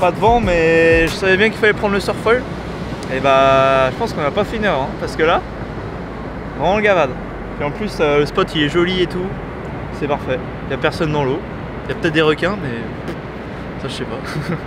pas de vent, mais je savais bien qu'il fallait prendre le surfol. Et bah je pense qu'on n'a pas fait une erreur, hein, parce que là, vraiment le gavade. Et en plus le spot il est joli et tout, c'est parfait. Il n'y a personne dans l'eau. Il y a peut-être des requins, mais ça je sais pas.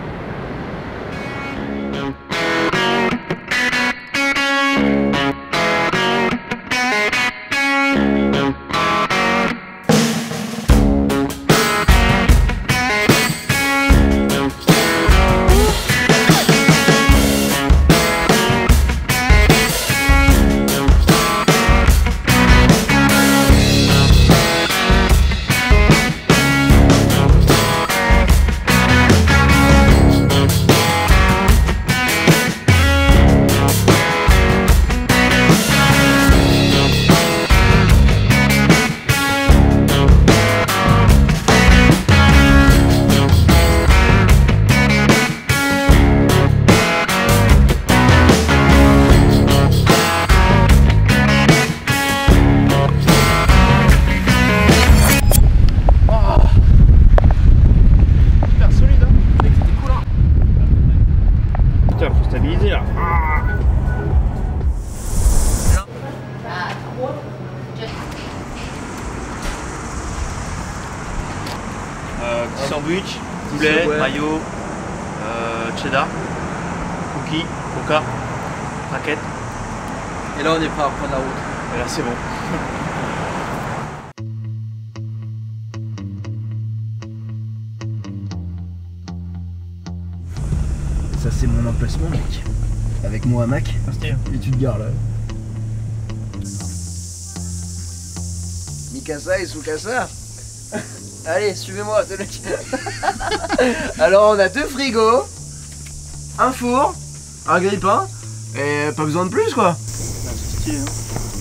Faut stabiliser là. Petit sandwich, poulet, mayo, cheddar, cookies, coca, raquette. Et là on est prêt à prendre la route. Et là c'est bon. Ça c'est mon emplacement mec. Avec mon hamac. Et tu te gares là. Mikasa et Tsukasa. Allez, suivez-moi. Alors on a 2 frigos, un four, un grille-pain et pas besoin de plus quoi. C'est stylé, hein.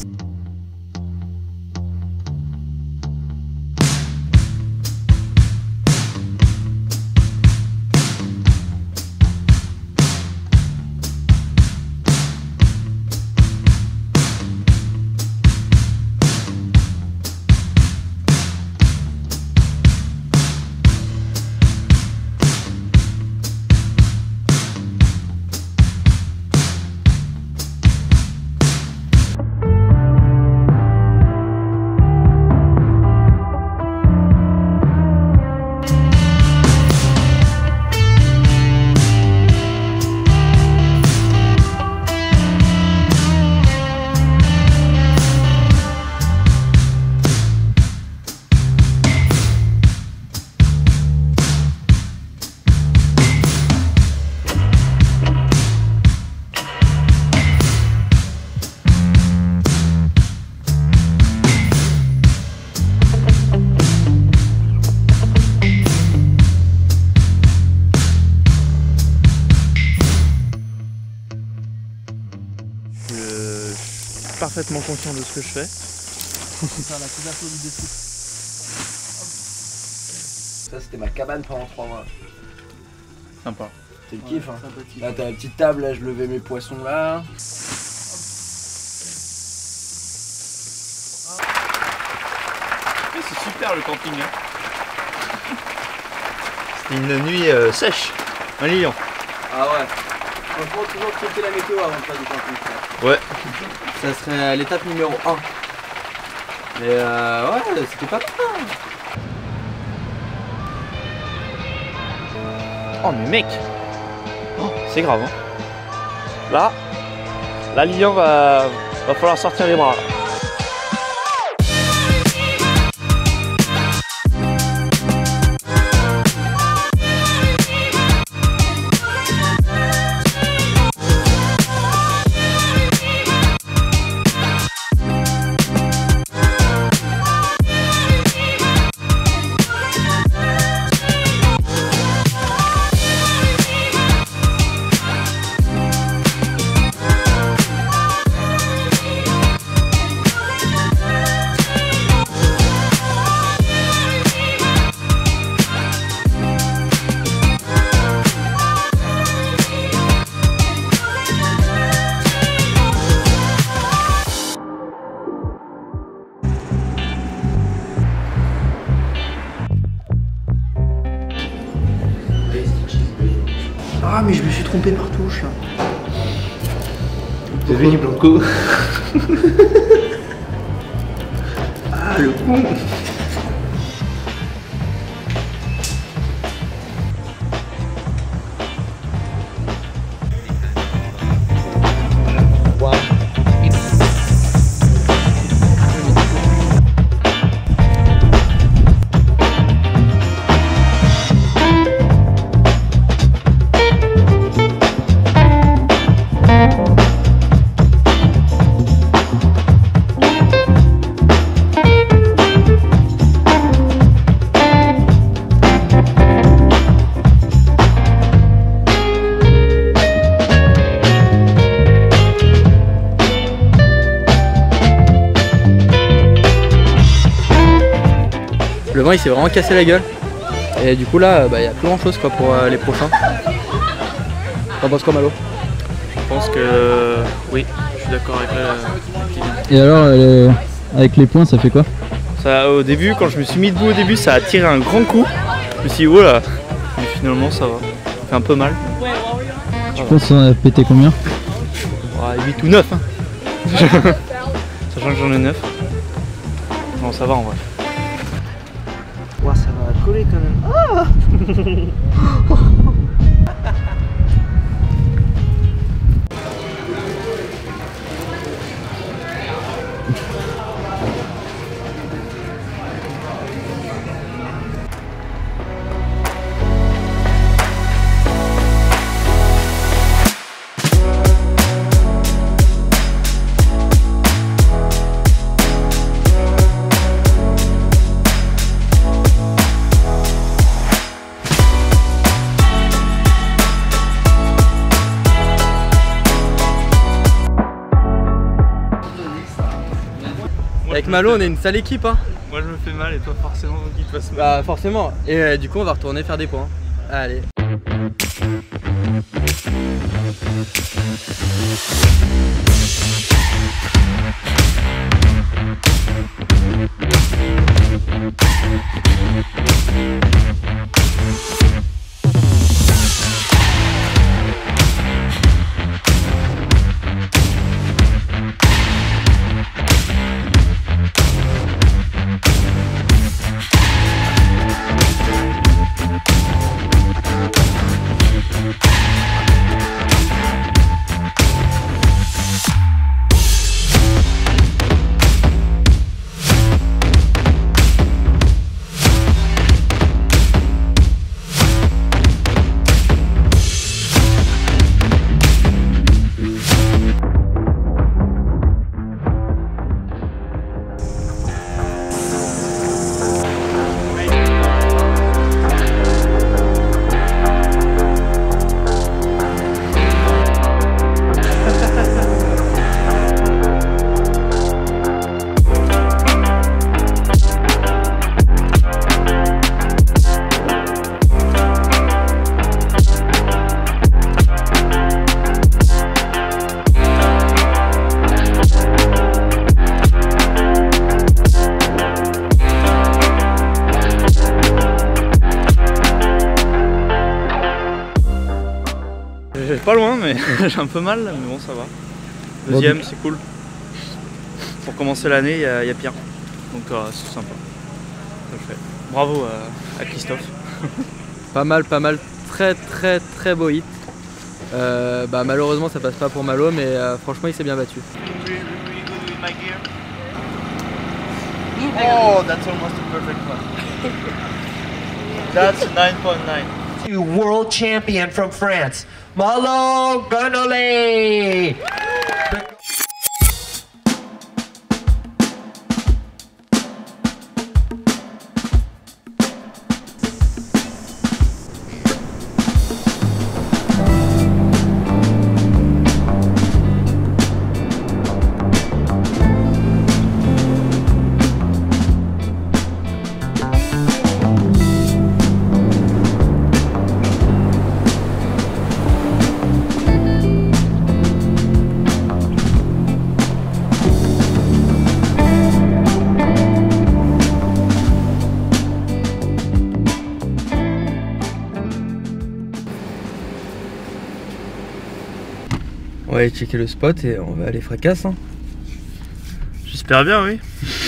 Je suis parfaitement conscient de ce que je fais. C'est ça la couverture du défi. Ça c'était ma cabane pendant 3 mois. Sympa. C'est le kiff hein. Là t'as la petite table, là je levais mes poissons là. C'est super le camping. Hein. C'était une nuit sèche, un lion. Ah ouais. Franchement toujours checker la météo avant de faire du camping. Ouais. Ça serait l'étape numéro 1. Mais ouais, c'était pas mal. Oh mais mec, oh, c'est grave. Hein. Là, la lion va falloir sortir les bras. Là. Ah, mais je me suis trompé par touche là. T'es venu Blanco. Ah, le con. Le vent il s'est vraiment cassé la gueule. Et du coup là, il y a plus grand chose quoi pour les prochains. T'en penses quoi Malo? Je pense que oui, je suis d'accord avec Et alors, avec les points, ça fait quoi? ça. Au début, quand je me suis mis debout au début, ça a tiré un grand coup. Je me suis dit, oh là. Mais finalement, ça va. Ça fait un peu mal. Tu penses qu'on a pété combien? Ouais, 8 ou 9. Hein. Sachant que j'en ai 9. Non, ça va en vrai. Ouais, ça va coller quand même. Ah. Avec Malo on est une sale équipe hein. Moi je me fais mal et toi forcément qui te fasse mal. Bah forcément. Et du coup on va retourner faire des points. Allez. Pas loin, mais j'ai un peu mal, mais bon, ça va. Deuxième, c'est cool. Pour commencer l'année, il y a pire. Donc c'est sympa. Ça le fait. Bravo à Christophe. Pas mal, très beau hit. Malheureusement ça passe pas pour Malo, mais franchement il s'est bien battu. Oh, that's almost a perfect one. That's 9.9. World champion from France, Malo Ganole. aller checker le spot et on va aller fracasse. Hein. J'espère bien, oui.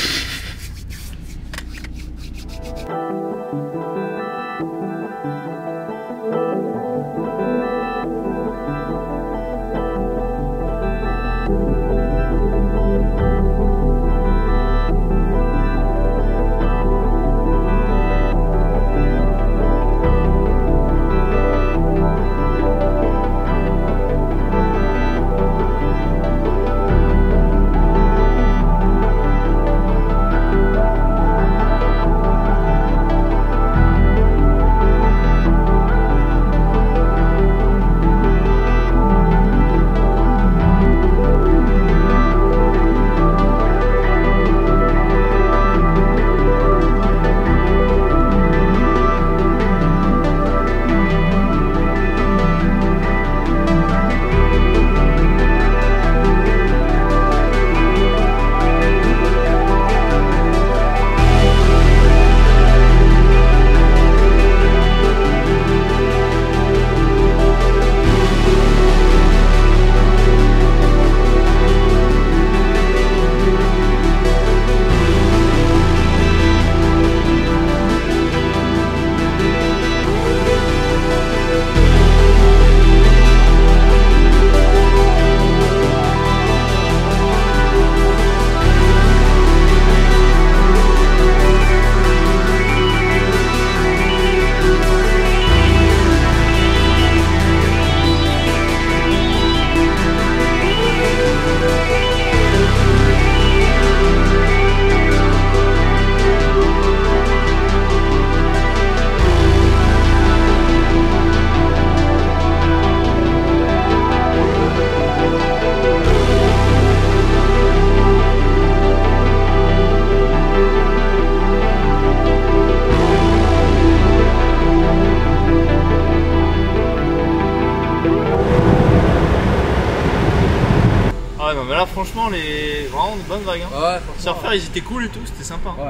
Mais là franchement vraiment de bonnes vagues hein. Ouais, les surfeurs ils étaient cool et tout, c'était sympa. Ouais.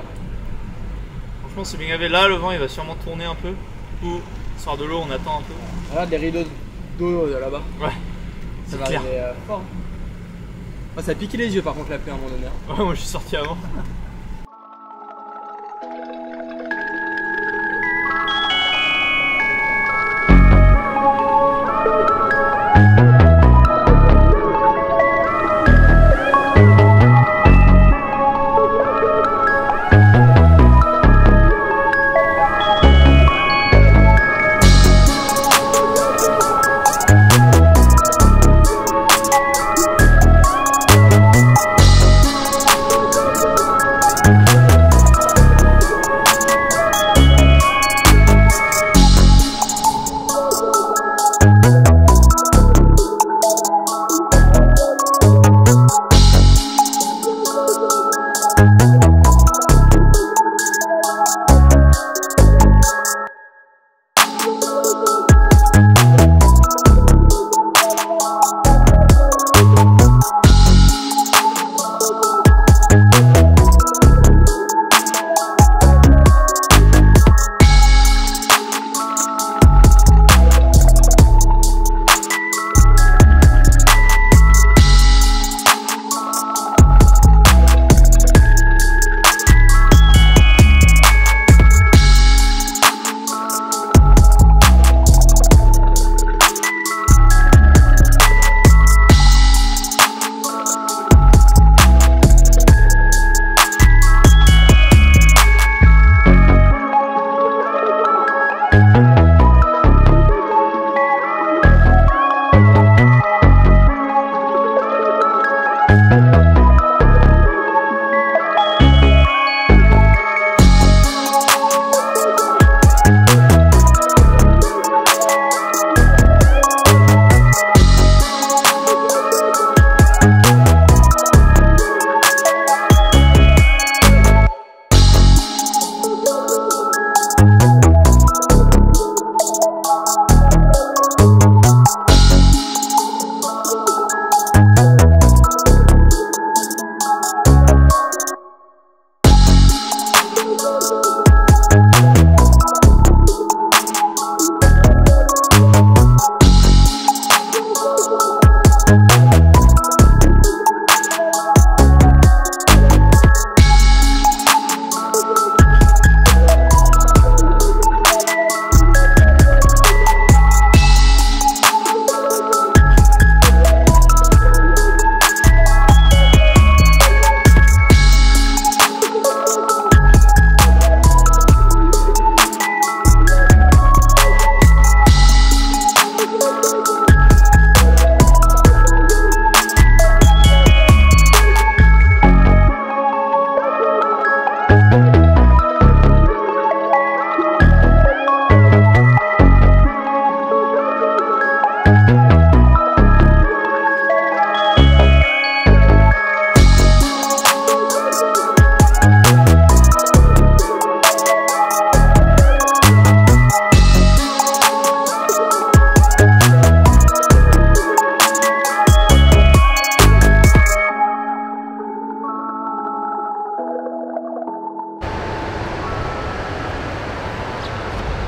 Franchement c'est bien gavé. Là le vent il va sûrement tourner un peu. Du coup, sort de l'eau, on attend un peu. Regarde les rideaux d'eau là-bas. Ouais. Ça va clair. arriver fort. Oh, ça a piqué les yeux par contre la pluie à un moment donné. Ouais moi je suis sorti avant.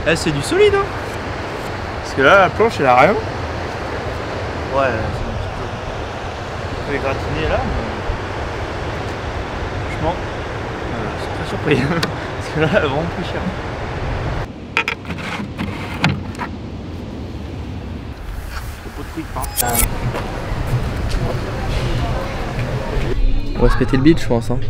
Eh, c'est du solide, hein. Parce que là, la planche, elle a rien. Ouais, c'est un petit peu égratigné là, mais franchement, je suis très surpris. Parce que là, elle est vraiment plus chère. On va se péter le beat, je pense. Hein.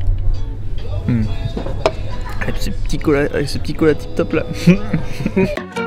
Avec ce petit cola tip top là.